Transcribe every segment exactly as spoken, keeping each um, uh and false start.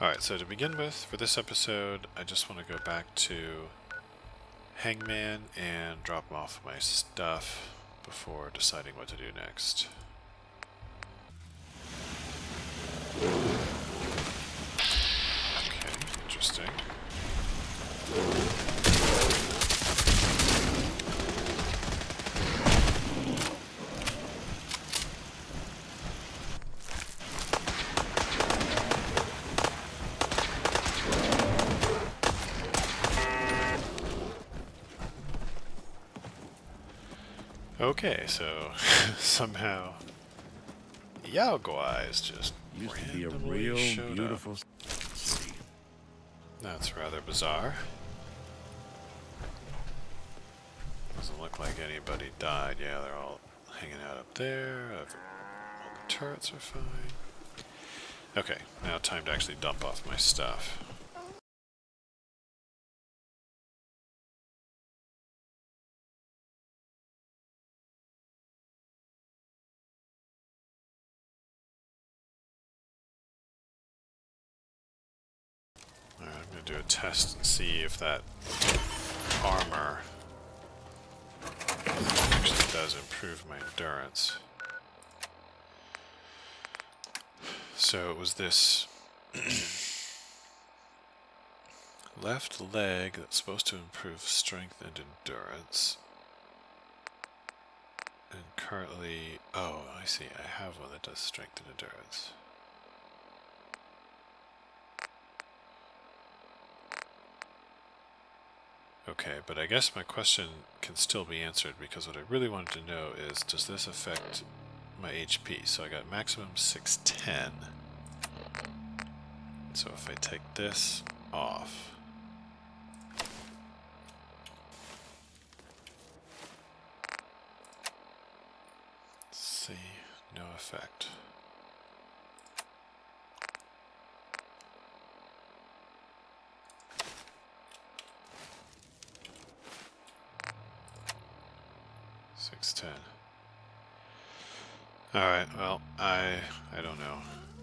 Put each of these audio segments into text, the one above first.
Alright, so to begin with, for this episode, I just want to go back to Hangman and drop off my stuff before deciding what to do next. Okay, interesting. Okay, so somehow Yangtze is just used to be a randomly real showed beautiful up. city. That's rather bizarre. Doesn't look like anybody died. Yeah, they're all hanging out up there. All the turrets are fine. Okay, now time to actually dump off my stuff. Alright, I'm going to do a test and see if that armor actually does improve my endurance. So it was this left leg that's supposed to improve strength and endurance. And currently, oh, I see, I have one that does strength and endurance. Okay, but I guess my question can still be answered because what I really wanted to know is, does this affect my H P? So I got maximum six ten. So if I take this off, let's see, no effect. six ten. Alright, well, I I don't know.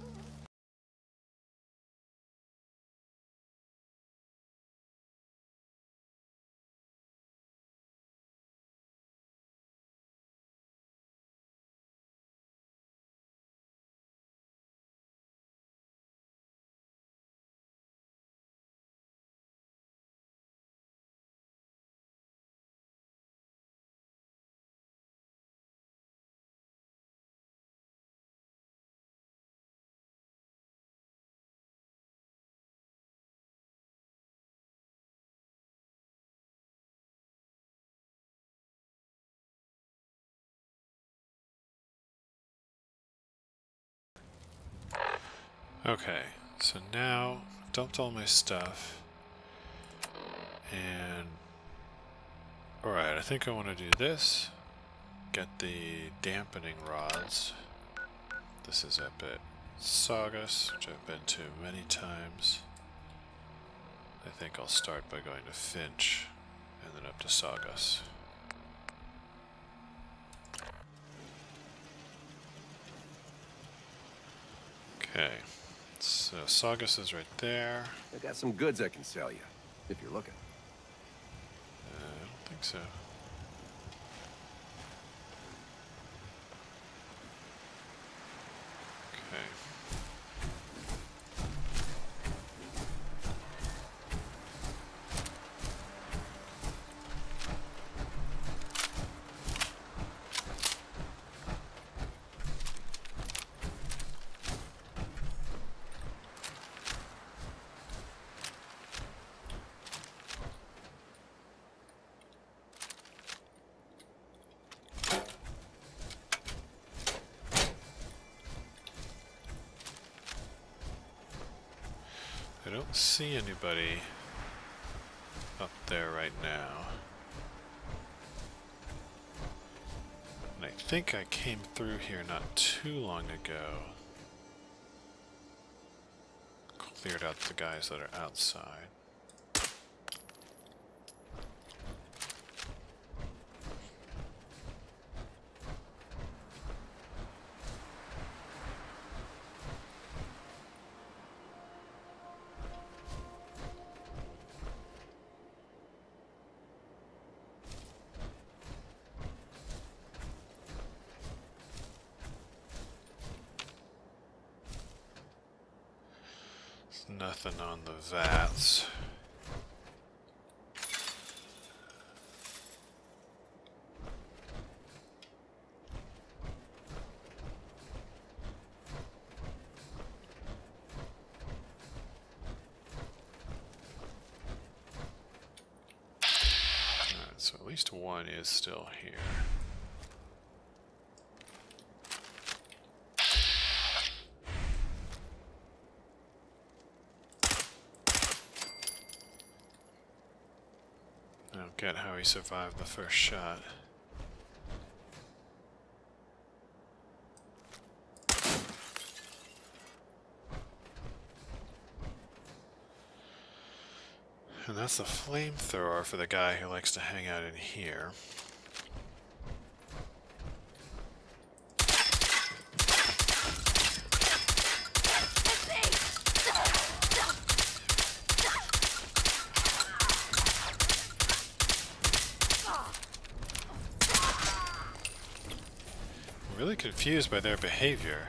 Okay, so now dumped all my stuff, and alright, I think I want to do this, get the dampening rods. This is up at Saugus, which I've been to many times. I think I'll start by going to Finch and then up to Saugus. Okay. So Saugus is right there. I got some goods I can sell you, if you're looking. Uh, I don't think so. Okay. I don't see anybody up there right now. And I think I came through here not too long ago. Cleared out the guys that are outside. Nothing on the vats. Alright, so at least one is still here. I don't get how he survived the first shot. And that's the flamethrower for the guy who likes to hang out in here. I'm really confused by their behavior.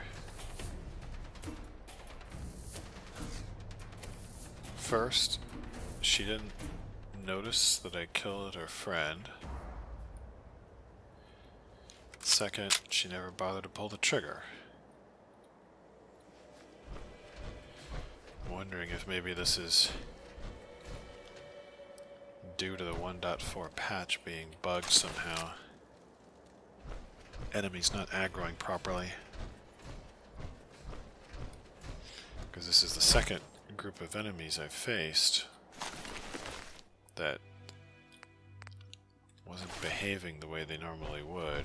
First, she didn't notice that I killed her friend. Second, she never bothered to pull the trigger. I'm wondering if maybe this is due to the one point four patch being bugged somehow. Enemies not aggroing properly. Because this is the second group of enemies I've faced that wasn't behaving the way they normally would.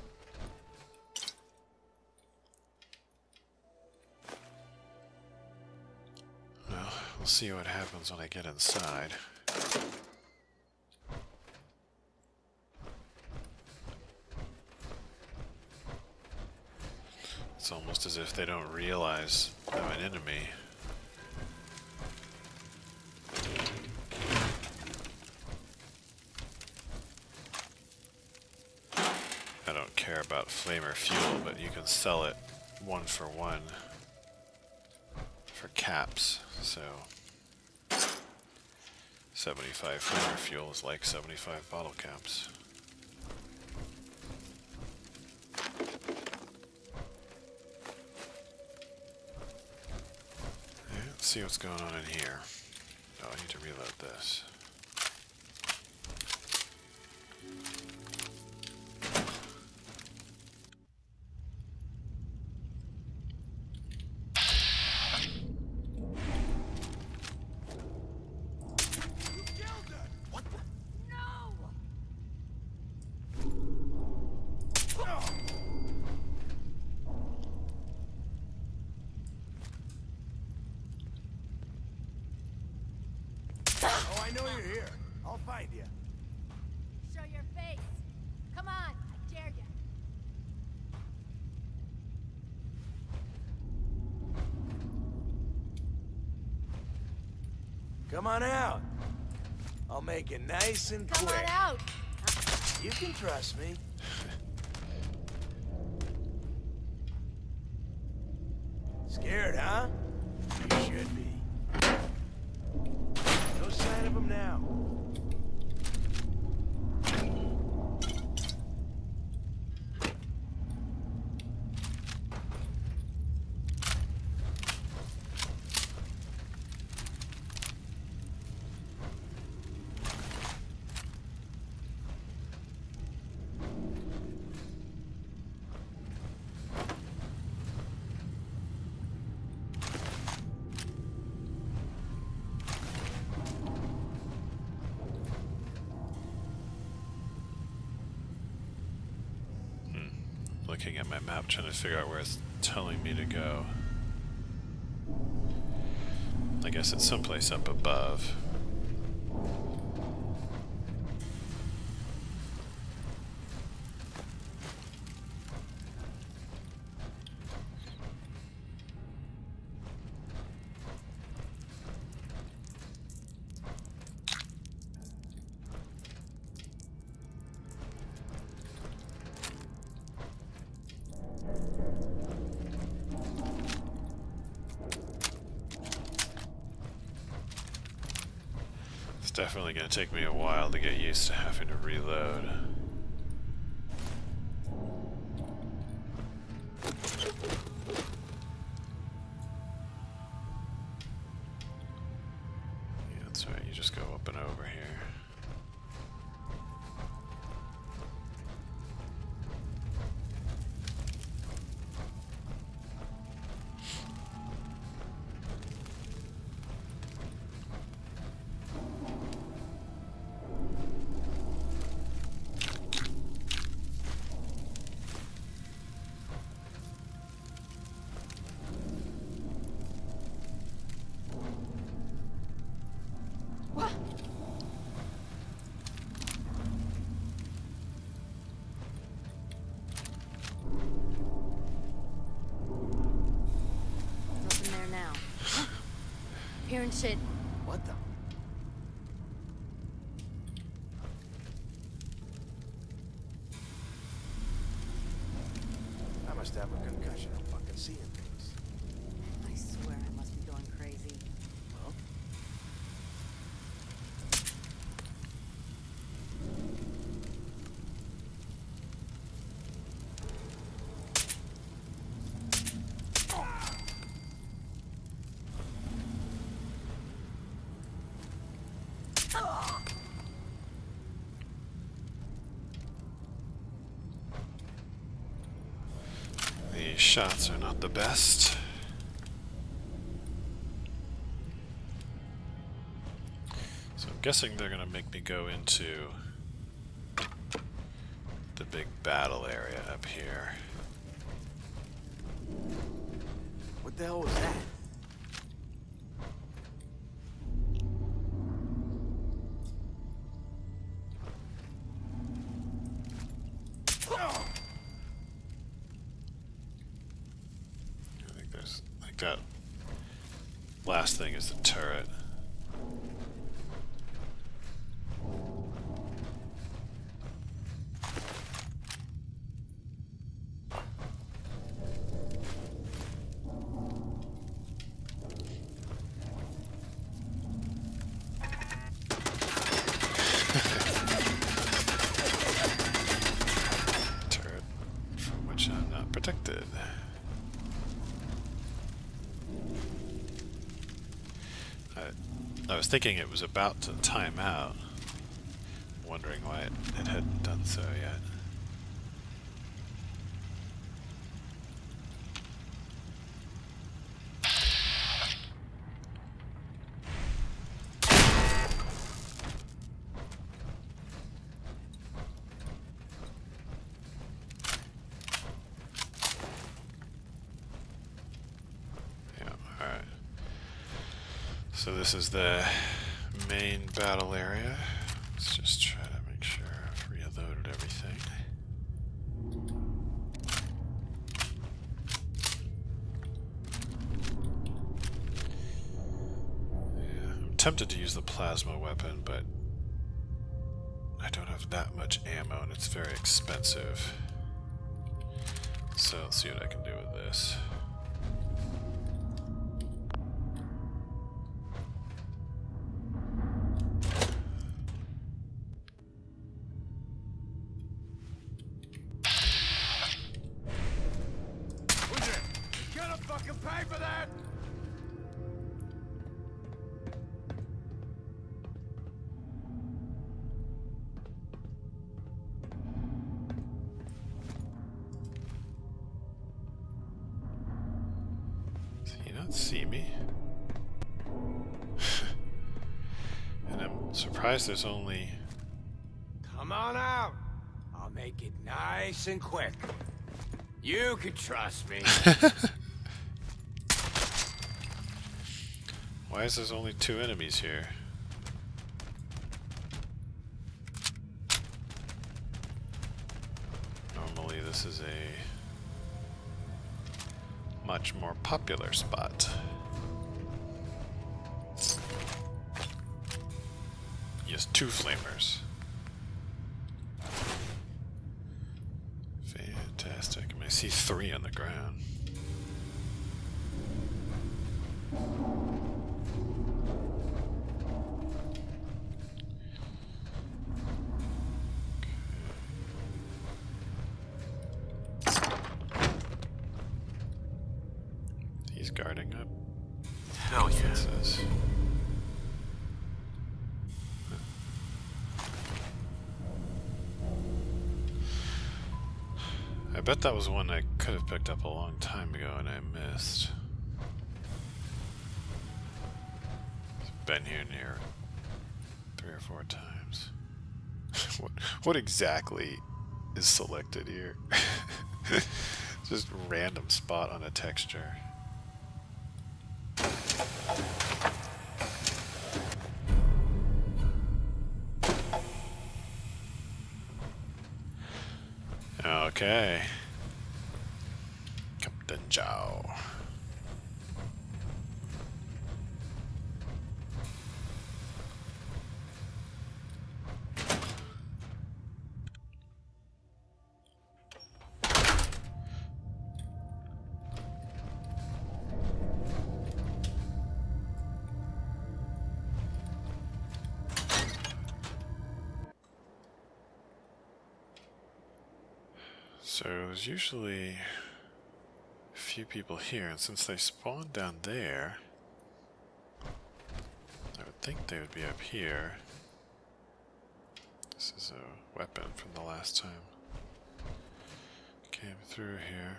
Well, we'll see what happens when I get inside. It's almost as if they don't realize I'm an enemy. I don't care about flamer fuel, but you can sell it one for one for caps, so seventy-five flamer fuel is like seventy-five bottle caps. Let's see what's going on in here. Oh, I need to reload this. I know you're here. I'll find you. Show your face. Come on, I dare you. Come on out. I'll make it nice and Come quick. on out. You can trust me. Scared, huh? You should be. No sign of him now. Looking at my map, trying to figure out where it's telling me to go. I guess it's someplace up above. Definitely going to take me a while to get used to having to reload. Yeah, that's right, you just go up and over here. Nothing there now. Hearing shit. What the? I must have a concussion. I'm fucking seeing things. I swear I must be going crazy. Huh? These shots are not the best. So I'm guessing they're going to make me go into the big battle area up here. What the hell was that? I think there's like that last thing is the turret. Turret from which I'm not protected. I, I was thinking it was about to time out, wondering why it, it hadn't done so yet. So this is the main battle area. Let's just try to make sure I've reloaded everything. Yeah, I'm tempted to use the plasma weapon, but I don't have that much ammo and it's very expensive. So let's see what I can do with this. Pay for that! So you don't see me. And I'm surprised there's only... Come on out. I'll make it nice and quick. You can trust me. Why is there only two enemies here? Normally this is a much more popular spot. Yes, two flamers. Fantastic. I mean, I see three on the ground. guarding up. Hell yeah. Defenses. I bet that was one I could have picked up a long time ago and I missed. Been here near three or four times. what, what exactly is selected here? Just random spot on a texture. Okay. Captain Zhao. So there's usually a few people here, and since they spawned down there, I would think they would be up here. This is a weapon from the last time. Came through here.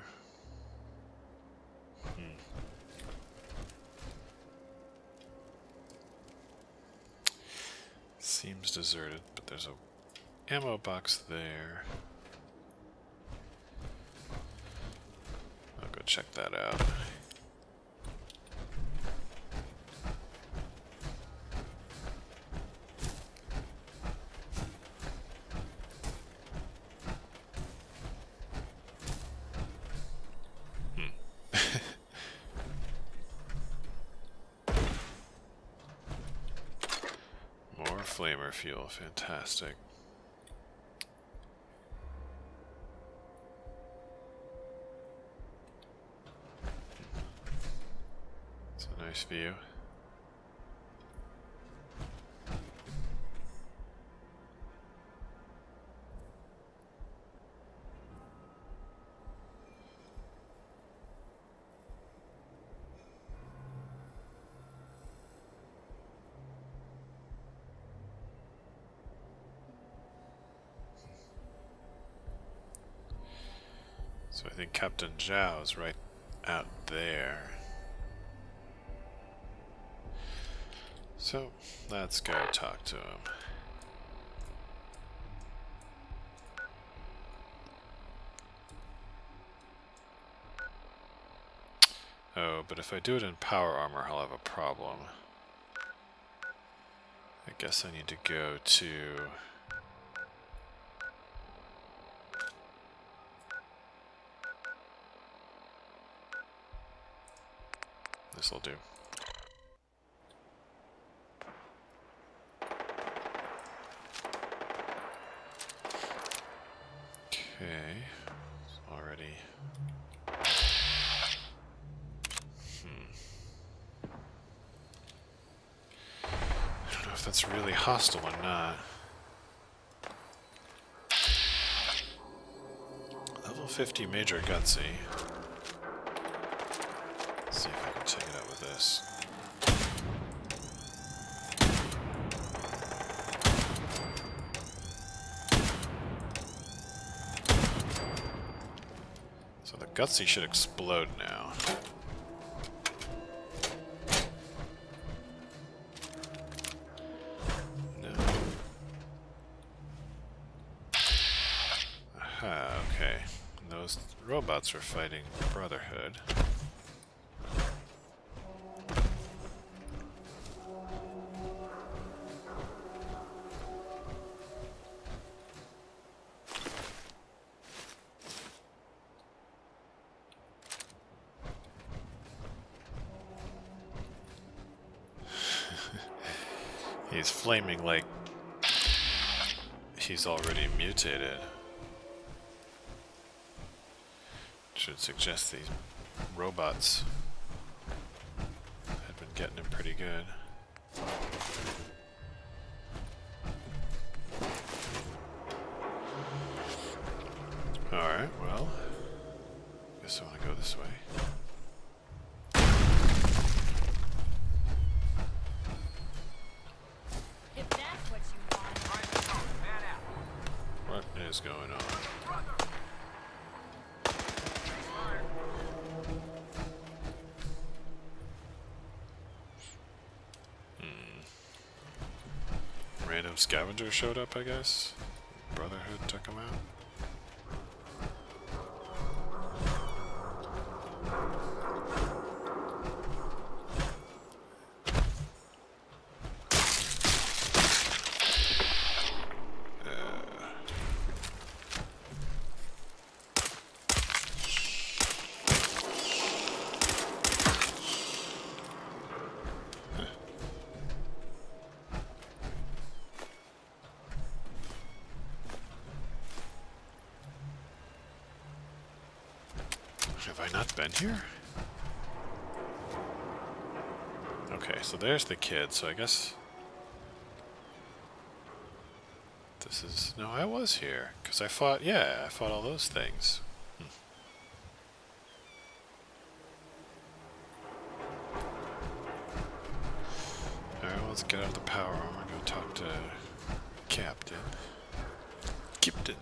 Hmm. Seems deserted, but there's a ammo box there. I'll go check that out. Flamer fuel, fantastic. It's a nice view. So I think Captain Zhao is right out there. So let's go talk to him. Oh, but if I do it in power armor, I'll have a problem. I guess I need to go to... This'll do. Okay, it's already. Hmm. I don't know if that's really hostile or not. Level fifty Major Yangtze. See if I can take it out with this. So the Gutsy should explode now. No. Aha, okay. And those robots are fighting Brotherhood. He's flaming like he's already mutated. Should suggest these robots had been getting him pretty good. Alright, well, guess I want to go this way. is going on? Hmm. Random scavenger showed up, I guess. Brotherhood took him out. Have I not been here? Okay, so there's the kid, so I guess this is... No, I was here, because I fought, yeah, I fought all those things. Hmm. Alright, well, let's get out of the power armor and go talk to Captain. Captain.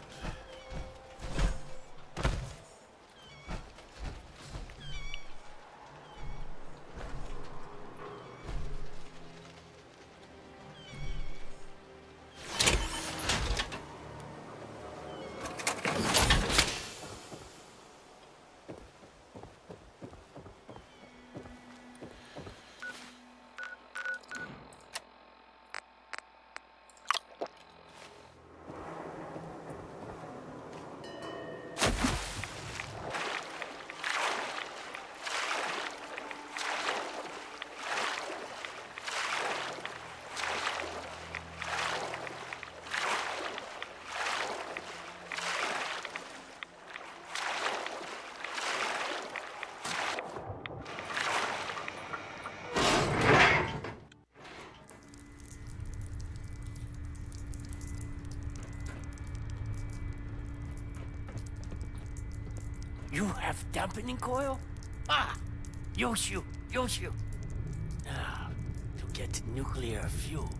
You have dampening coil? Ah! Yoshu! Yoshu! Now, to get nuclear fuel.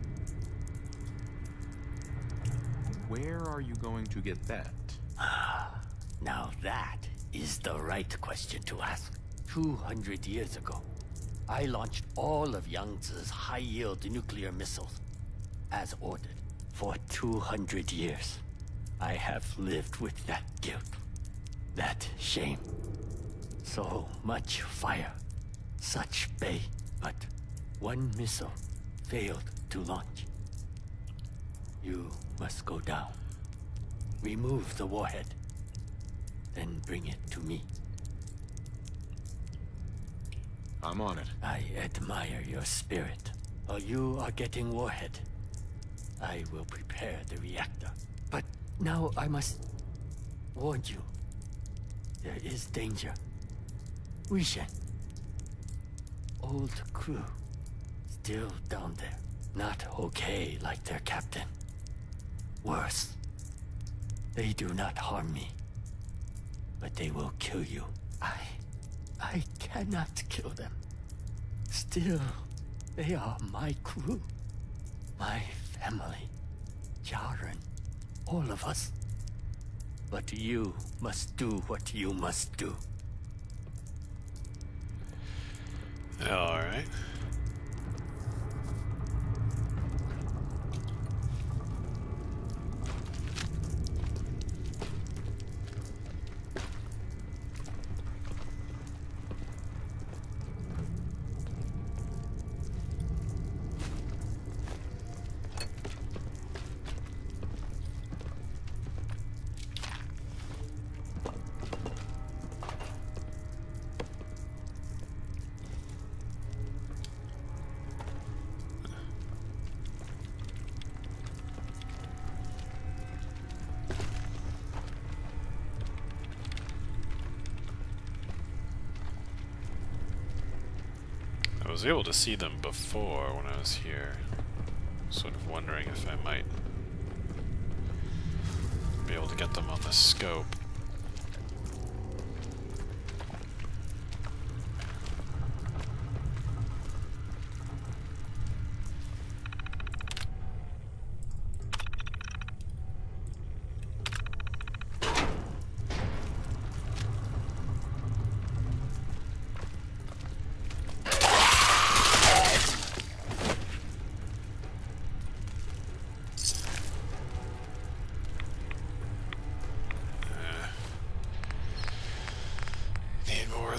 Where are you going to get that? Ah, now that is the right question to ask. Two hundred years ago, I launched all of Yangtze's high-yield nuclear missiles, as ordered. For two hundred years, I have lived with that guilt. That shame. So much fire. Such bay. But one missile failed to launch. You must go down. Remove the warhead. Then bring it to me. I'm on it. I admire your spirit. While you are getting warhead, I will prepare the reactor. But now I must warn you. There is danger. Wishen. Old crew. Still down there. Not okay like their captain. Worse. They do not harm me. But they will kill you. I... I cannot kill them. Still, they are my crew. My family. Jaren. All of us. But you must do what you must do. All right. I was able to see them before when I was here. Sort of wondering if I might be able to get them on the scope.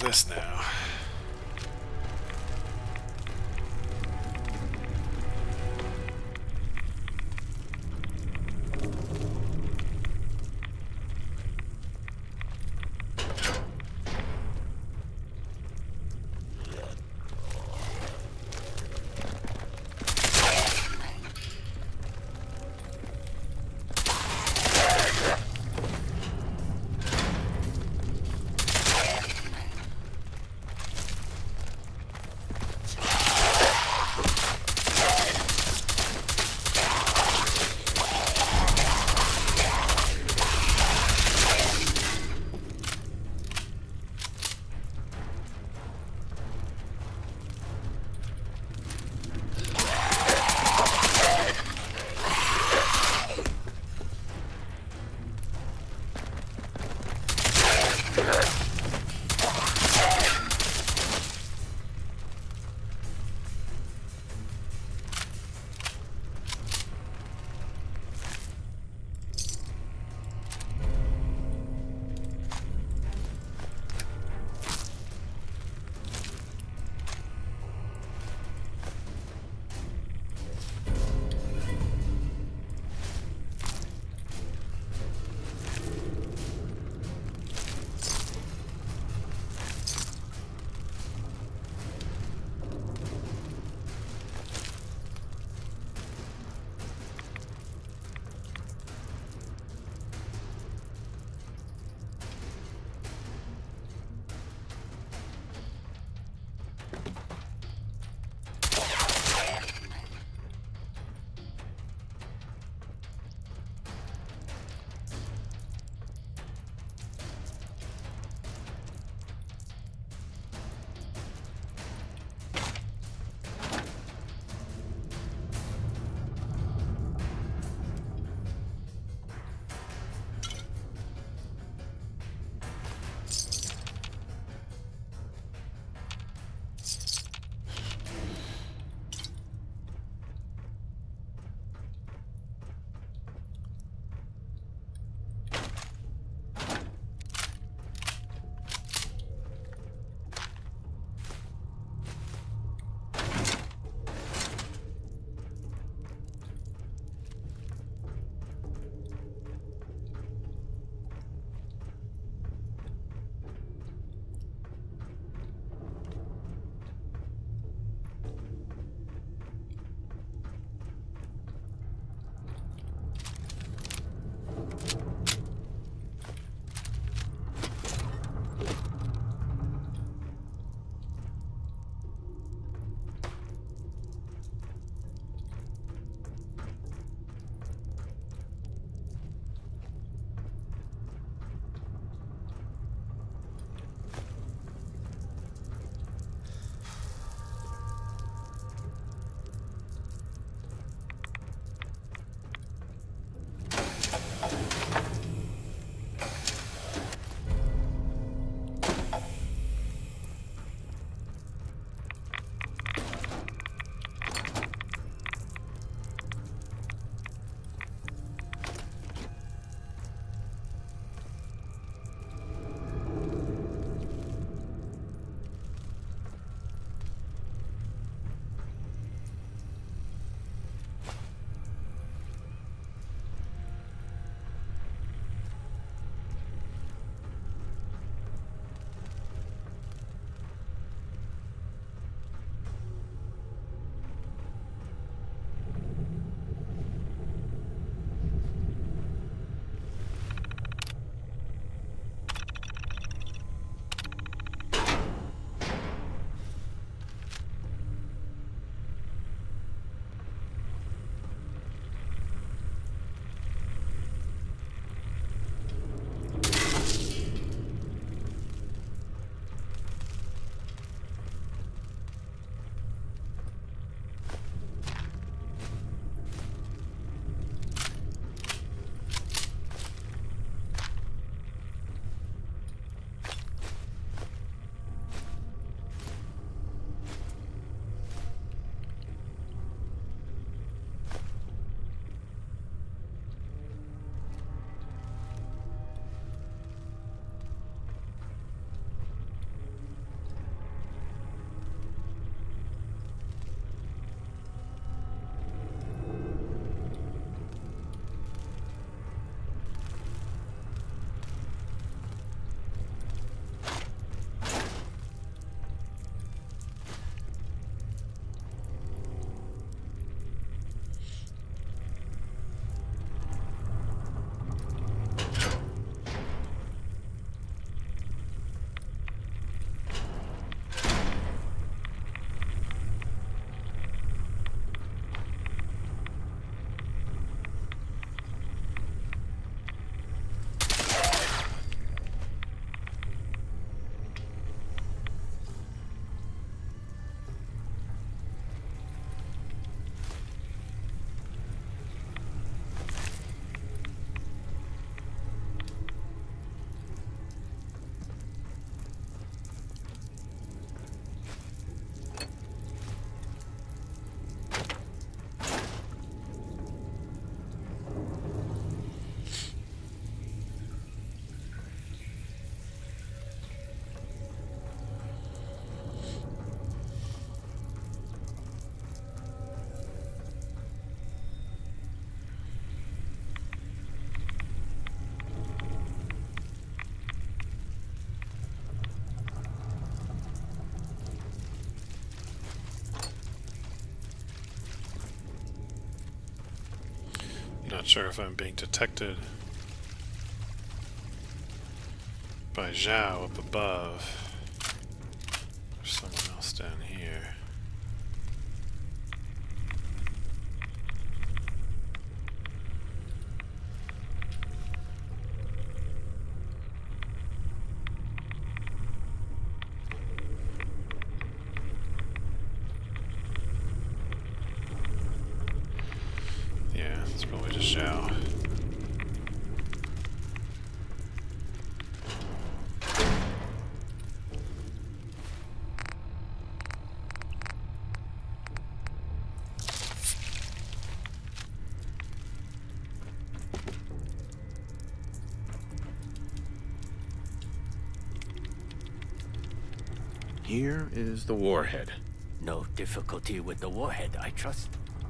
this now. Not sure if I'm being detected by Zhao up above. There's someone else down here. Yeah, it's probably just Zhao. Here is the warhead. No difficulty with the warhead, I trust.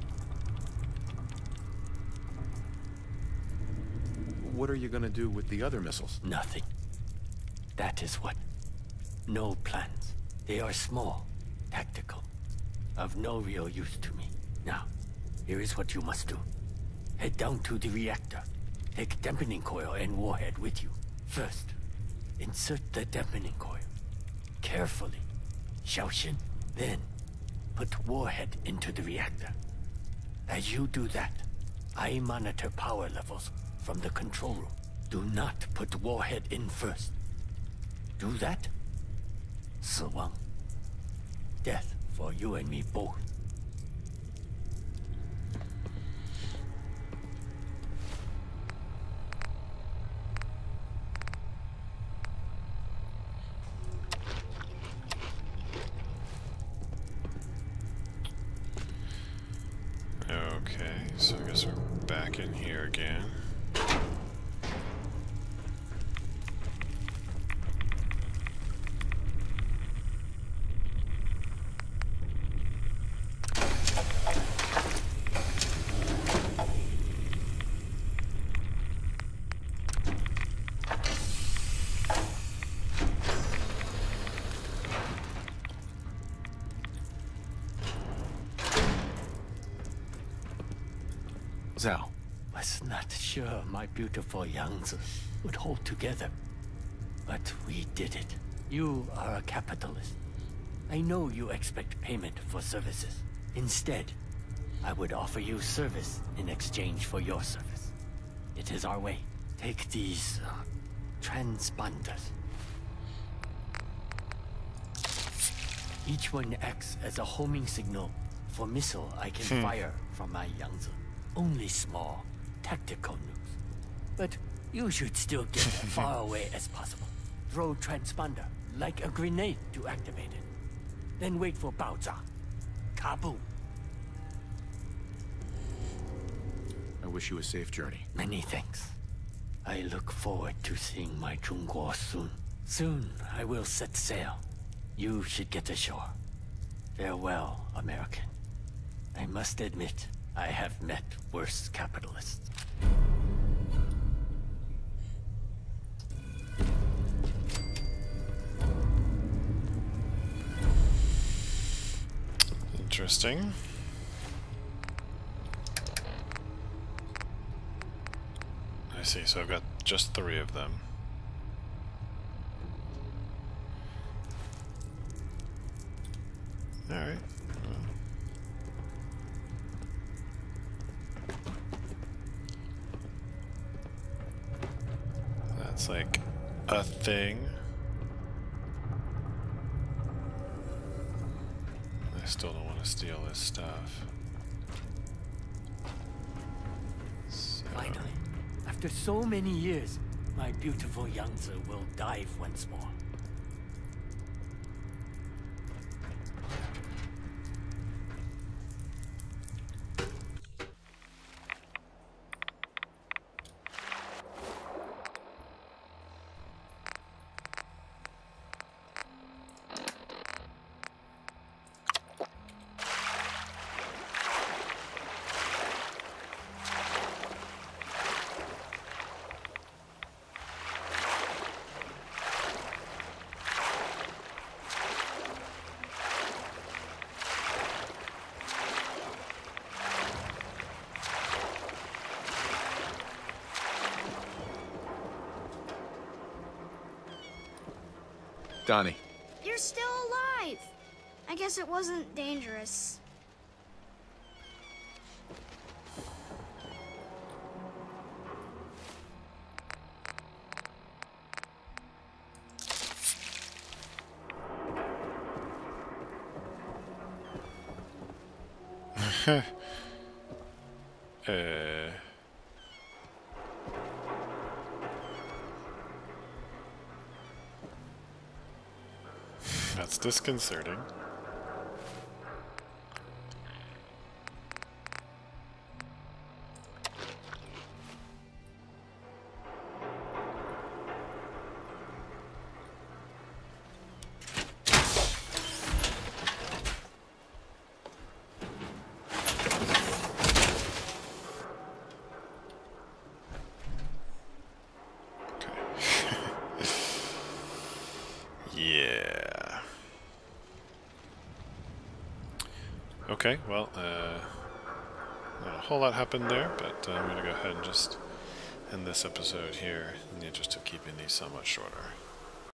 What are you gonna do with the other missiles? Nothing. That is what. No plans. They are small, tactical, of no real use to me. Now, here is what you must do. Head down to the reactor. Take dampening coil and warhead with you. First, insert the dampening coil. Carefully. Xiaoxin. Then, put warhead into the reactor. As you do that, I monitor power levels from the control room. Do not put warhead in first. Do that? Siwang. Death for you and me both. Okay, so I guess we're back in here again. Zhao. Was not sure my beautiful Yangtze would hold together. But we did it. You are a capitalist. I know you expect payment for services. Instead, I would offer you service in exchange for your service. It is our way. Take these uh, transponders. Each one acts as a homing signal for missile I can Hmm. fire from my Yangtze. Only small, tactical nukes. But you should still get as far away as possible. Throw transponder like a grenade to activate it. Then wait for Baoza. Kaboom. I wish you a safe journey. Many thanks. I look forward to seeing my Zhongguo soon. Soon I will set sail. You should get ashore. Farewell, American. I must admit, I have met worse capitalists. Interesting. I see, so I've got just three of them. Alright. Well. That's like a thing. I still don't want to steal this stuff. So, Finally, after so many years, my beautiful Yangtze will dive once more. Donnie. You're still alive. I guess it wasn't dangerous. uh... That's disconcerting. Yeah. Okay, well, uh, not a whole lot happened there, but uh, I'm going to go ahead and just end this episode here in the interest of keeping these somewhat shorter.